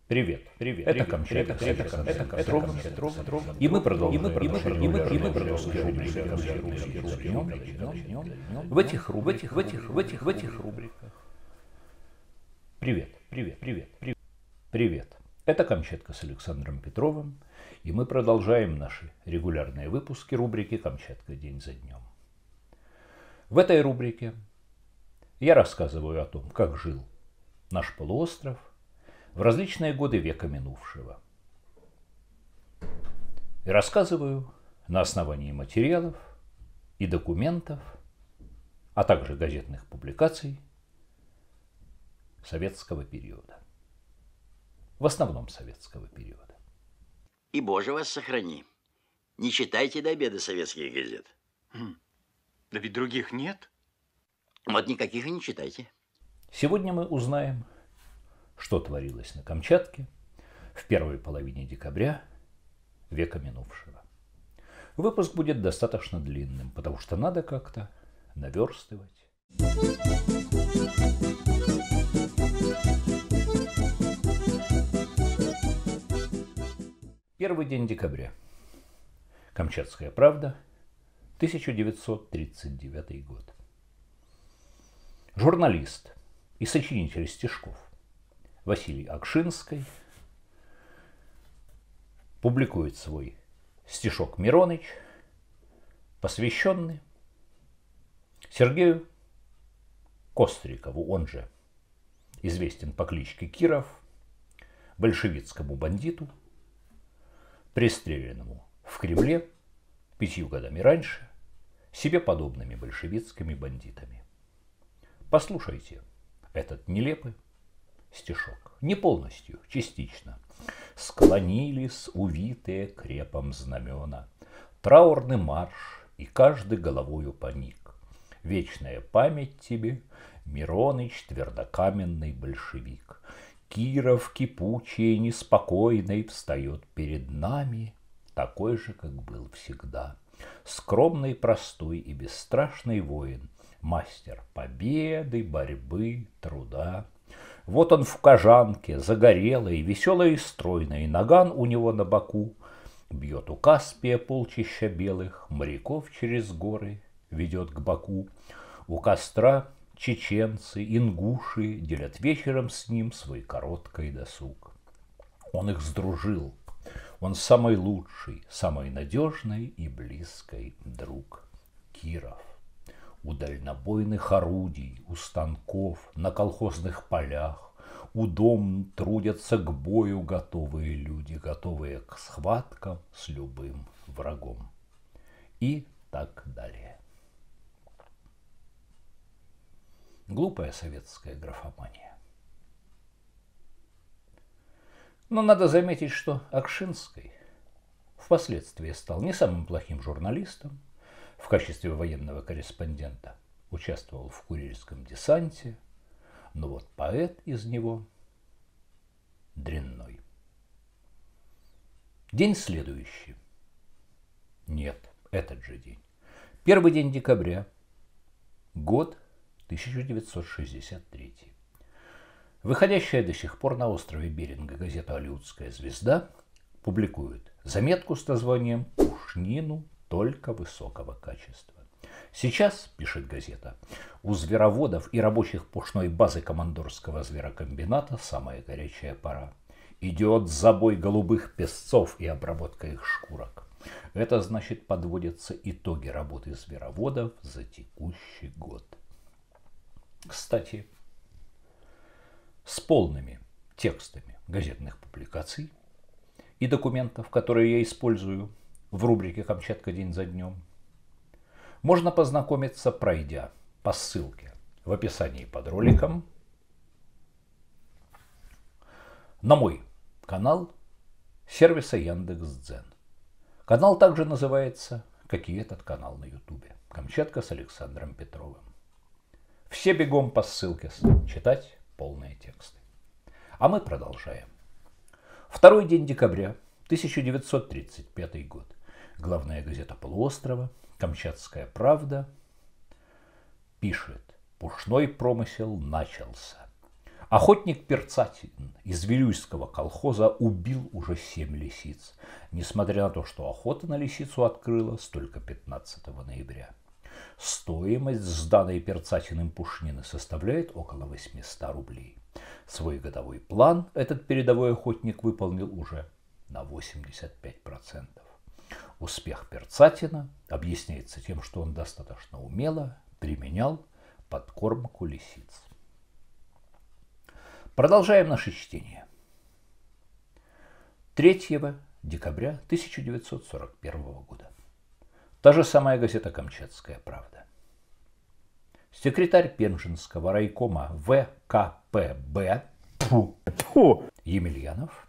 Привет, это Камчатка, и мы продолжаем в этих рубриках. Привет, это Камчатка с Александром Петровым, и мы продолжаем наши регулярные выпуски рубрики «Камчатка день за днем». В этой рубрике я рассказываю о том, как жил наш полуостров в различные годы века минувшего. И рассказываю на основании материалов и документов, а также газетных публикаций советского периода. В основном советского периода. И Боже вас сохрани. Не читайте до обеда советских газет. Да ведь других нет. Вот никаких и не читайте. Сегодня мы узнаем, что творилось на Камчатке в первой половине декабря века минувшего. Выпуск будет достаточно длинным, потому что надо как-то наверстывать. Первый день декабря. Камчатская правда, 1939 год. Журналист и сочинитель стишков Василий Акшинский публикует свой стишок «Мироныч», посвященный Сергею Кострикову, он же известен по кличке Киров, большевистскому бандиту, пристреленному в Кремле 5 годами раньше себе подобными большевистскими бандитами. Послушайте этот нелепый стишок. Не полностью, частично. Склонились увитые крепом знамена, траурный марш, и каждый головою поник. Вечная память тебе, Мироныч, твердокаменный большевик. Киров кипучий и неспокойный встает перед нами, такой же, как был всегда. Скромный, простой и бесстрашный воин, мастер победы, борьбы, труда. Вот он в кожанке, загорелый, веселый и стройный, наган у него на боку. Бьет у Каспия полчища белых, моряков через горы ведет к Баку. У костра чеченцы, ингуши делят вечером с ним свой короткий досуг. Он их сдружил, он самый лучший, самый надежный и близкий друг. Киров. У дальнобойных орудий, у станков, на колхозных полях, у дом трудятся к бою готовые люди, готовые к схваткам с любым врагом. И так далее. Глупая советская графомания. Но надо заметить, что Акшинский впоследствии стал не самым плохим журналистом. В качестве военного корреспондента участвовал в Курильском десанте, но вот поэт из него дрянной. День следующий. Нет, этот же день. Первый день декабря, год 1963. Выходящая до сих пор на острове Беринга газета «Алиутская звезда» публикует заметку с названием «Пушнину только высокого качества». Сейчас, пишет газета, у звероводов и рабочих пушной базы командорского зверокомбината самая горячая пора. Идет забой голубых песцов и обработка их шкурок. Это значит, подводятся итоги работы звероводов за текущий год. Кстати, с полными текстами газетных публикаций и документов, которые я использую в рубрике «Камчатка день за днем», можно познакомиться, пройдя по ссылке в описании под роликом на мой канал сервиса Яндекс.Дзен. Канал также называется, как и этот канал на Ютубе, «Камчатка с Александром Петровым». Все бегом по ссылке читать полные тексты. А мы продолжаем. Второй день декабря, 1935 год. Главная газета полуострова, «Камчатская правда», пишет: пушной промысел начался. Охотник Перцатин из Вилюйского колхоза убил уже 7 лисиц, несмотря на то, что охота на лисицу открылась только 15 ноября. Стоимость сданной Перцатиным пушнины составляет около 800 рублей. Свой годовой план этот передовой охотник выполнил уже на 85%. Успех Перцатина объясняется тем, что он достаточно умело применял подкормку лисиц. Продолжаем наше чтение. 3 декабря 1941 года. Та же самая газета «Камчатская правда». Секретарь Пензенского райкома ВКПБ Емельянов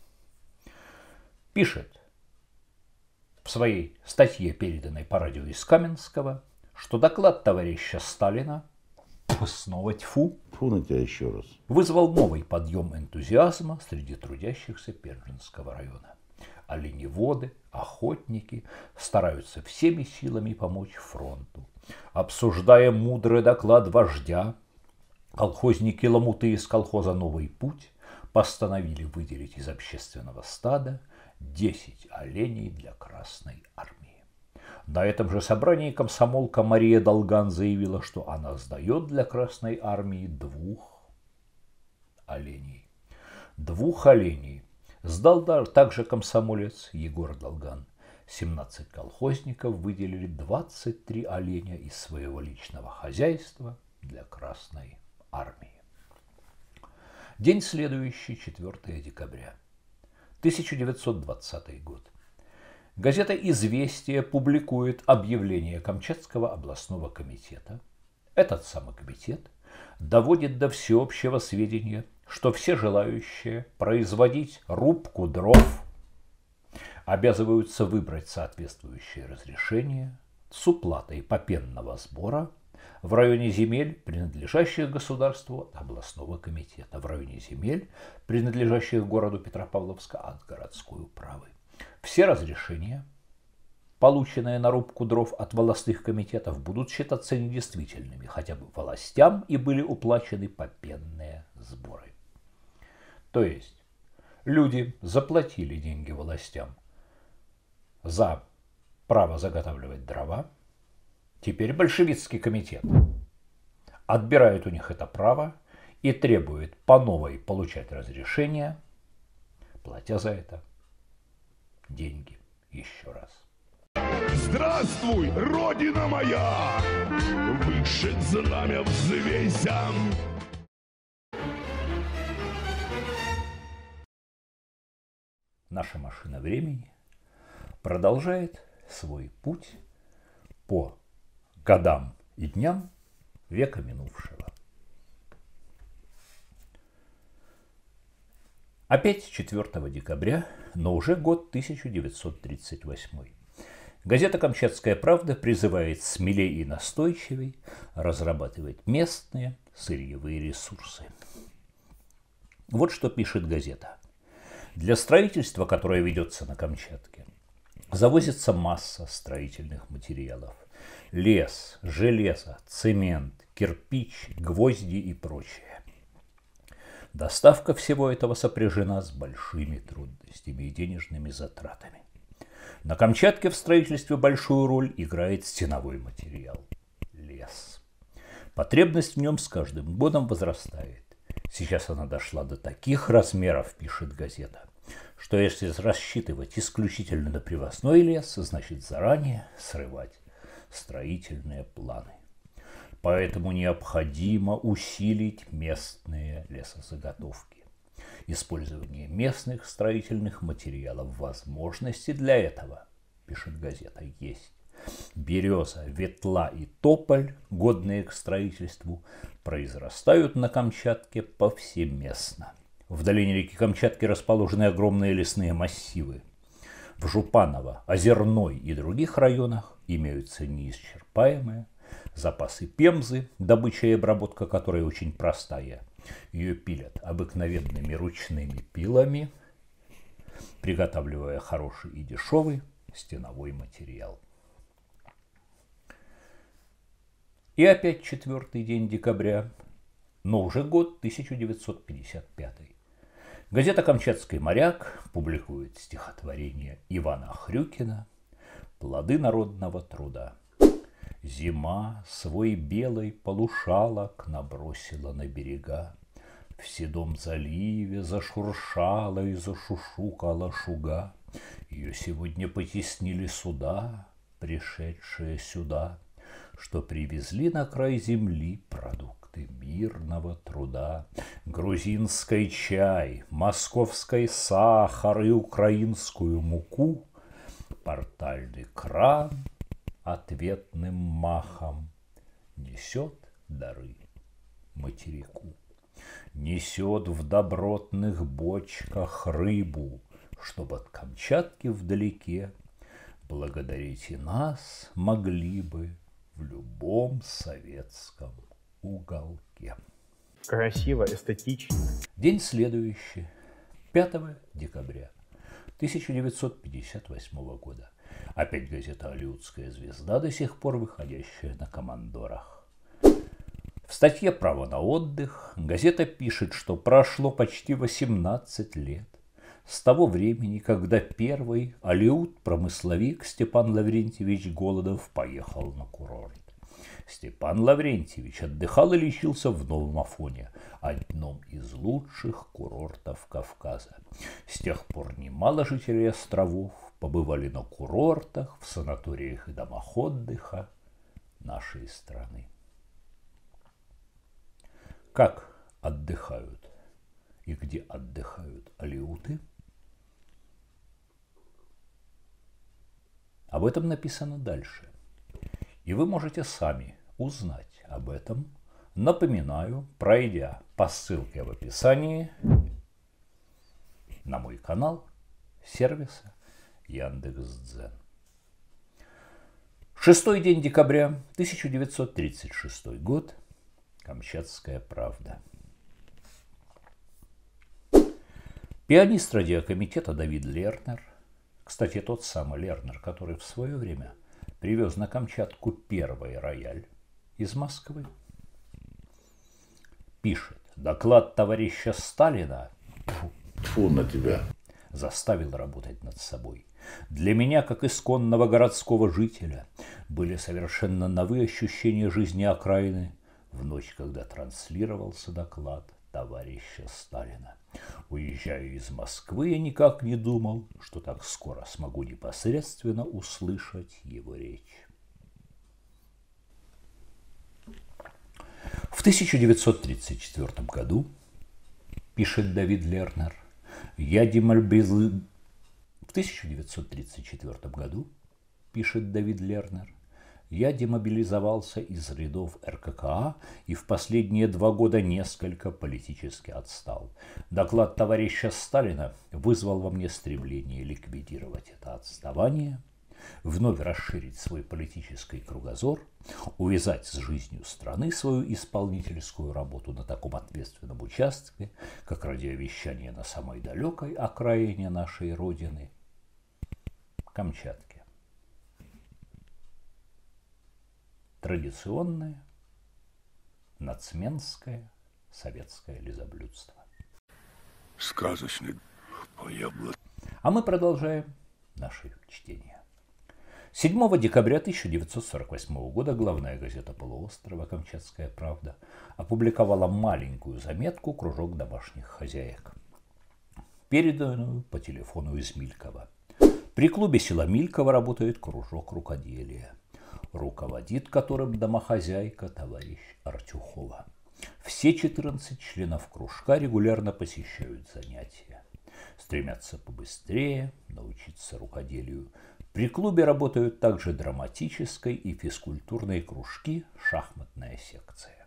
пишет в своей статье, переданной по радио из Каменского, что доклад товарища Сталина, снова тьфу, на тебя еще раз, вызвал новый подъем энтузиазма среди трудящихся Пензенского района. Оленеводы, охотники стараются всеми силами помочь фронту. Обсуждая мудрый доклад вождя, колхозники-ломуты из колхоза «Новый путь» постановили выделить из общественного стада 10 оленей для Красной армии. На этом же собрании комсомолка Мария Долган заявила, что она сдает для Красной армии 2 оленей. 2 оленей сдал также комсомолец Егор Долган. 17 колхозников выделили 23 оленя из своего личного хозяйства для Красной армии. День следующий, 4 декабря, 1920 год. Газета «Известия» публикует объявление Камчатского областного комитета. Этот самый комитет доводит до всеобщего сведения, что все желающие производить рубку дров обязываются выбрать соответствующее разрешение с уплатой попенного сбора в районе земель, принадлежащих государству, от областного комитета, в районе земель, принадлежащих городу Петропавловска, от городской управы. Все разрешения, полученные на рубку дров от волостных комитетов, будут считаться недействительными, хотя бы властям и были уплачены попенные сборы. То есть люди заплатили деньги властям за право заготавливать дрова. Теперь большевистский комитет отбирает у них это право и требует по новой получать разрешение, платя за это деньги еще раз. Здравствуй, Родина моя! Выше знамя взвейся! Наша машина времени продолжает свой путь по годам и дням века минувшего. Опять 4 декабря, но уже год 1938. Газета «Камчатская правда» призывает смелее и настойчивей разрабатывать местные сырьевые ресурсы. Вот что пишет газета. Для строительства, которое ведется на Камчатке, завозится масса строительных материалов. Лес, железо, цемент, кирпич, гвозди и прочее. Доставка всего этого сопряжена с большими трудностями и денежными затратами. На Камчатке в строительстве большую роль играет стеновой материал – лес. Потребность в нем с каждым годом возрастает. Сейчас она дошла до таких размеров, пишет газета, что если рассчитывать исключительно на привозной лес, значит заранее срывать строительные планы. Поэтому необходимо усилить местные лесозаготовки. Использование местных строительных материалов, возможности для этого, пишет газета, есть. Береза, ветла и тополь, годные к строительству, произрастают на Камчатке повсеместно. В долине реки Камчатки расположены огромные лесные массивы. В Жупаново, Озерной и других районах имеются неисчерпаемые запасы пемзы, добыча и обработка которой очень простая. Ее пилят обыкновенными ручными пилами, приготавливая хороший и дешевый стеновой материал. И опять 4 день декабря, но уже год 1955. Газета «Камчатский моряк» публикует стихотворение Ивана Хрюкина «Плоды народного труда». Зима свой белый полушалок набросила на берега. В седом заливе зашуршала и зашушукала шуга. Ее сегодня потеснили суда, пришедшие сюда, что привезли на край земли продукты мирного труда. Грузинский чай, московский сахар и украинскую муку. Портальный кран ответным махом несет дары материку. Несет в добротных бочках рыбу, чтоб от Камчатки вдалеке благодарить и нас могли бы в любом советском уголке. Красиво, эстетично. День следующий, 5 декабря 1958 года. Опять газета «Алиутская звезда», до сих пор выходящая на командорах. В статье «Право на отдых» газета пишет, что прошло почти 18 лет с того времени, когда первый алиут-промысловик Степан Лаврентьевич Голодов поехал на курорт. Степан Лаврентьевич отдыхал и лечился в Новом Афоне, одном из лучших курортов Кавказа. С тех пор немало жителей островов побывали на курортах, в санаториях и домах отдыха нашей страны. Как отдыхают и где отдыхают алиуты? Об этом написано дальше. И вы можете сами узнать об этом, напоминаю, пройдя по ссылке в описании на мой канал сервиса Яндекс.Дзен. 6 день декабря 1936 год. Камчатская правда. Пианист радиокомитета Давид Лернер, кстати, тот самый Лернер, который в свое время привез на Камчатку первый рояль из Москвы, пишет: доклад товарища Сталина Тьфу на тебя. заставил работать над собой. Для меня, как исконного городского жителя, были совершенно новые ощущения жизни окраины в ночь, когда транслировался доклад товарища Сталина. Уезжая из Москвы, я никак не думал, что так скоро смогу непосредственно услышать его речь. В 1934 году, пишет Давид Лернер, В 1934 году, пишет Давид Лернер, я демобилизовался из рядов РККА и в последние 2 года несколько политически отстал. Доклад товарища Сталина вызвал во мне стремление ликвидировать это отставание, вновь расширить свой политический кругозор, увязать с жизнью страны свою исполнительскую работу на таком ответственном участке, как радиовещание на самой далекой окраине нашей Родины – Камчатке. Традиционное нацменское советское лизоблюдство. Сказочный поебло. А мы продолжаем наше чтение. 7 декабря 1948 года главная газета полуострова «Камчатская правда» опубликовала маленькую заметку «Кружок домашних хозяек», переданную по телефону из Милькова. При клубе села Милькова работает кружок рукоделия, руководит которым домохозяйка товарищ Артюхова. Все 14 членов кружка регулярно посещают занятия, стремятся побыстрее научиться рукоделию. При клубе работают также драматической и физкультурные кружки, шахматная секция.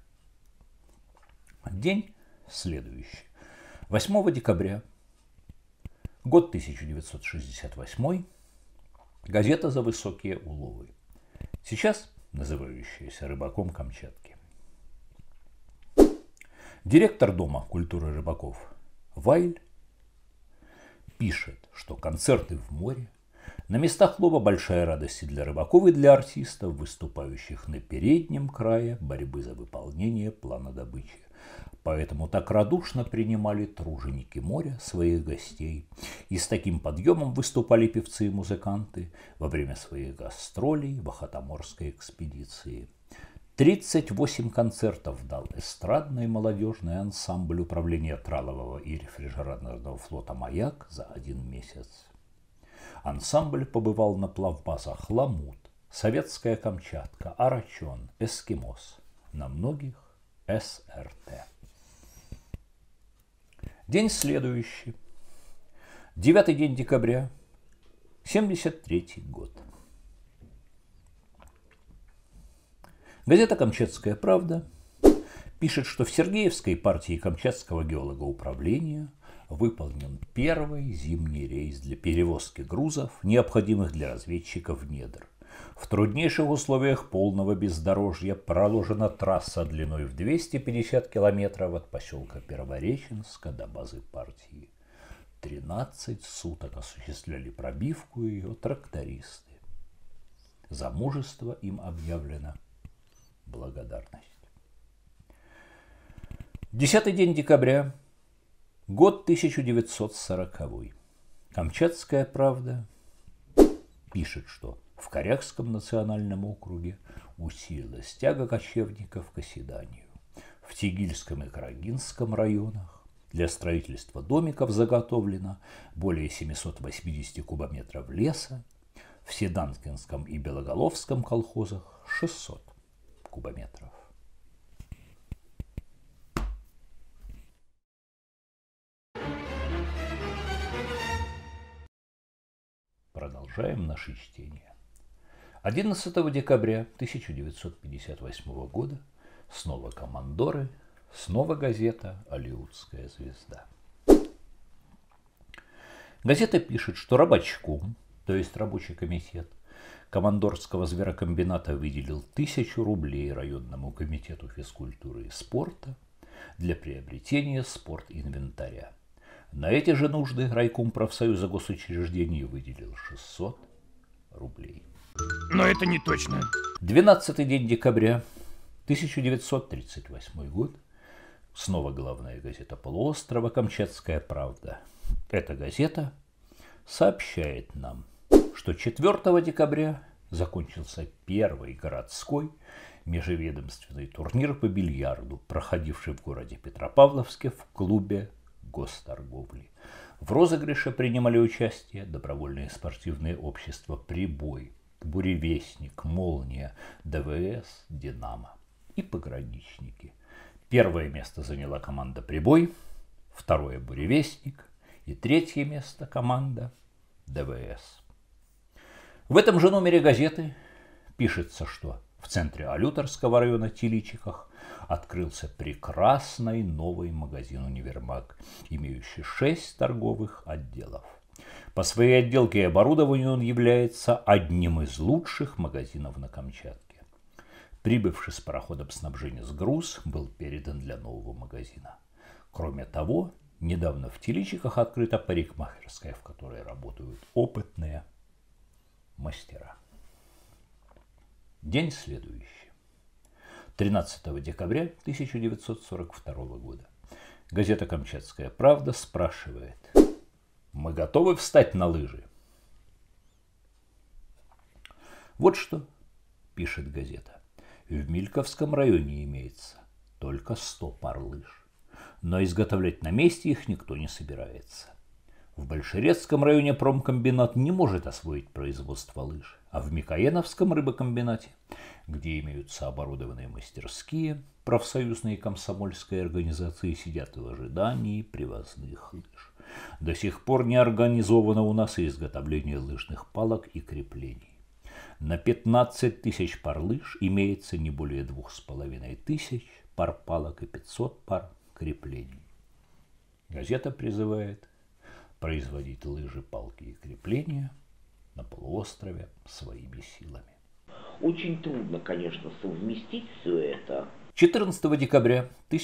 День следующий. 8 декабря, год 1968, газета «За высокие уловы», сейчас называющаяся «Рыбаком Камчатки». Директор Дома культуры рыбаков Вайль пишет, что концерты в море на местах лова большая радость и для рыбаков, и для артистов, выступающих на переднем крае борьбы за выполнение плана добычи. Поэтому так радушно принимали труженики моря своих гостей. И с таким подъемом выступали певцы и музыканты во время своих гастролей в Охотоморской экспедиции. 38 концертов дал эстрадный молодежный ансамбль управления тралового и рефрижераторного флота «Маяк» за 1 месяц. Ансамбль побывал на плавбазах «Ламут», «Советская Камчатка», «Арачон», «Эскимос», на многих СРТ. День следующий. 9 день декабря, 73-й год. Газета «Камчатская правда» пишет, что в Сергеевской партии Камчатского геологоуправления выполнен первый зимний рейс для перевозки грузов, необходимых для разведчиков недр. В труднейших условиях полного бездорожья проложена трасса длиной в 250 километров от поселка Первореченска до базы партии. 13 суток осуществляли пробивку ее трактористы. За мужество им объявлена благодарность. 10 день декабря, год 1940. Камчатская правда пишет, что в Корякском национальном округе усилилась тяга кочевников к оседанию. В Тигильском и Карагинском районах для строительства домиков заготовлено более 780 кубометров леса, в Седанкинском и Белоголовском колхозах 600 кубометров. Продолжаем наше чтение. 11 декабря 1958 года снова командоры, снова газета «Алиутская звезда». Газета пишет, что рабочком, то есть рабочий комитет, командорского зверокомбината выделил 1000 рублей районному комитету физкультуры и спорта для приобретения спортинвентаря. На эти же нужды райком профсоюза госучреждений выделил 600 рублей. Но это не точно. 12 день декабря 1938 год. Снова главная газета полуострова «Камчатская правда». Эта газета сообщает нам, что 4 декабря закончился первый городской межведомственный турнир по бильярду, проходивший в городе Петропавловске в клубе госторговли. В розыгрыше принимали участие добровольные спортивные общества «Прибой», «Буревестник», «Молния», ДВС, «Динамо» и пограничники. Первое место заняла команда «Прибой», второе «Буревестник» и третье место команда ДВС. В этом же номере газеты пишется, что в центре Алюторского района Тиличиках открылся прекрасный новый магазин-универмаг, имеющий 6 торговых отделов. По своей отделке и оборудованию он является одним из лучших магазинов на Камчатке. Прибывший с пароходом снабжения с груз был передан для нового магазина. Кроме того, недавно в Тиличиках открыта парикмахерская, в которой работают опытные мастера. День следующий. 13 декабря 1942 года. Газета «Камчатская правда» спрашивает: мы готовы встать на лыжи? Вот что пишет газета. В Мильковском районе имеется только 100 пар лыж, но изготовлять на месте их никто не собирается. В Большерецком районе промкомбинат не может освоить производство лыж, а в Микояновском рыбокомбинате, где имеются оборудованные мастерские, профсоюзные и комсомольские организации сидят в ожидании привозных лыж. До сих пор не организовано у нас и изготовление лыжных палок и креплений. На 15 тысяч пар лыж имеется не более 2500 пар палок и 500 пар креплений. Газета призывает производить лыжи, палки и крепления на полуострове своими силами. Очень трудно, конечно, совместить все это. 14 декабря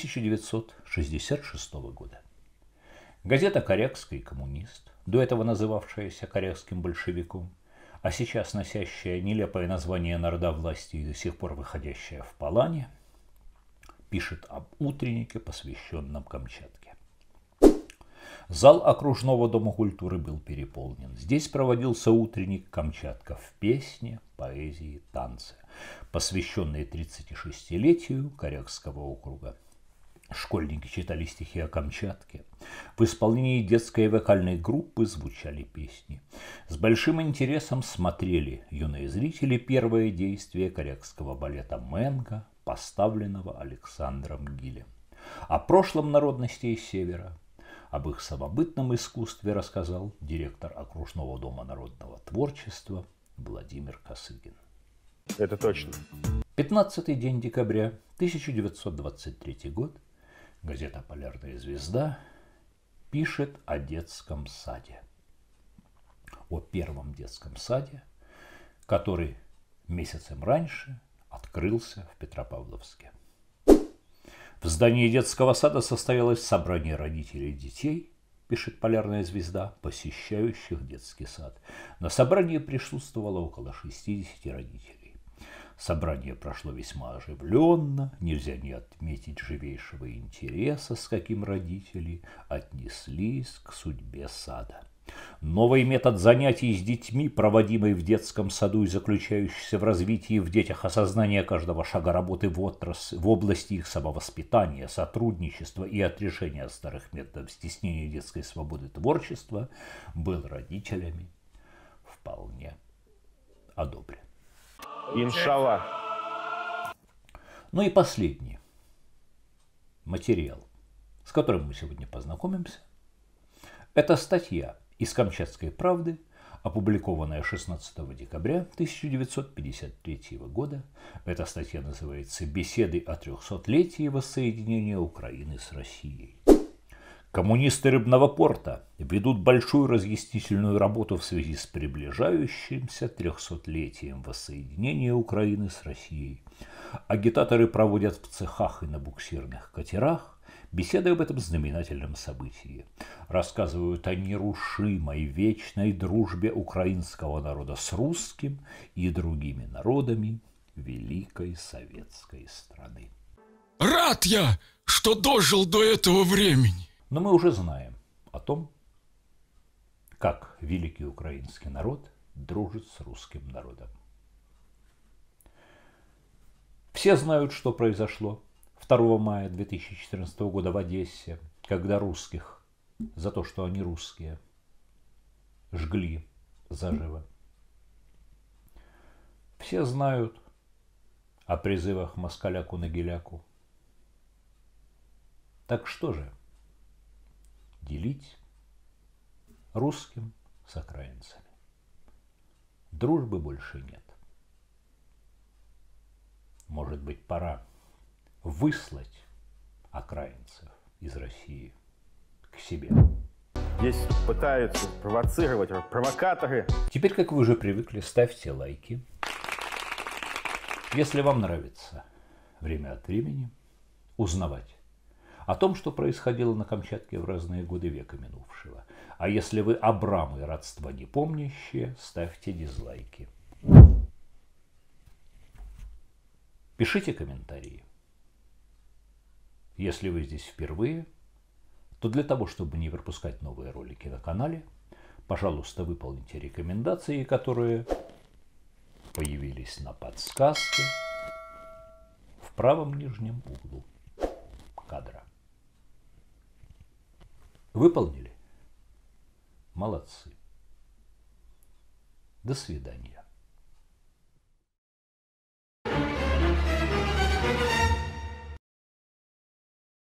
1966 года. Газета «Корякский коммунист», до этого называвшаяся «Корякским большевиком», а сейчас носящая нелепое название народовластия и до сих пор выходящая в Палане, пишет об утреннике, посвященном Камчатке. Зал окружного дома культуры был переполнен. Здесь проводился утренник «Камчатка» в песне, поэзии, танце, посвященные 36-летию Корякского округа. Школьники читали стихи о Камчатке. В исполнении детской вокальной группы звучали песни. С большим интересом смотрели юные зрители первое действие корякского балета «Менга», поставленного Александром Гилем. О прошлом народностей Севера, об их самобытном искусстве рассказал директор окружного дома народного творчества Владимир Косыгин. Это точно. 15-й день декабря 1923 год. Газета «Полярная звезда» пишет о детском саде. О первом детском саде, который месяцем раньше открылся в Петропавловске. В здании детского сада состоялось собрание родителей детей, пишет «Полярная звезда», посещающих детский сад. На собрании присутствовало около 60 родителей. Собрание прошло весьма оживленно, нельзя не отметить живейшего интереса, с каким родители отнеслись к судьбе сада. Новый метод занятий с детьми, проводимый в детском саду и заключающийся в развитии в детях осознания каждого шага работы в области их самовоспитания, сотрудничества и отрешения от старых методов стеснения детской свободы творчества, был родителями вполне одобрен. Иншаллах. Ну и последний материал, с которым мы сегодня познакомимся, это статья из «Камчатской правды», опубликованная 16 декабря 1953 года. Эта статья называется «Беседы о 300-летии воссоединения Украины с Россией». Коммунисты Рыбного порта ведут большую разъяснительную работу в связи с приближающимся 300-летием воссоединения Украины с Россией. Агитаторы проводят в цехах и на буксирных катерах беседы об этом знаменательном событии. Рассказывают о нерушимой вечной дружбе украинского народа с русским и другими народами великой советской страны. Рад я, что дожил до этого времени. Но мы уже знаем о том, как великий украинский народ дружит с русским народом. Все знают, что произошло 2 мая 2014 года в Одессе, когда русских за то, что они русские, жгли заживо. Все знают о призывах москаляку на геляку. Так что же? Делить русским с окраинцами. Дружбы больше нет. Может быть, пора выслать окраинцев из России к себе. Здесь пытаются провоцировать провокаторы. Теперь, как вы уже привыкли, ставьте лайки. Если вам нравится время от времени узнавать о том, что происходило на Камчатке в разные годы века минувшего. А если вы Абрам и родства не помнящие, ставьте дизлайки. Пишите комментарии. Если вы здесь впервые, то для того, чтобы не пропускать новые ролики на канале, пожалуйста, выполните рекомендации, которые появились на подсказке в правом нижнем углу кадра. Выполнили? Молодцы. До свидания.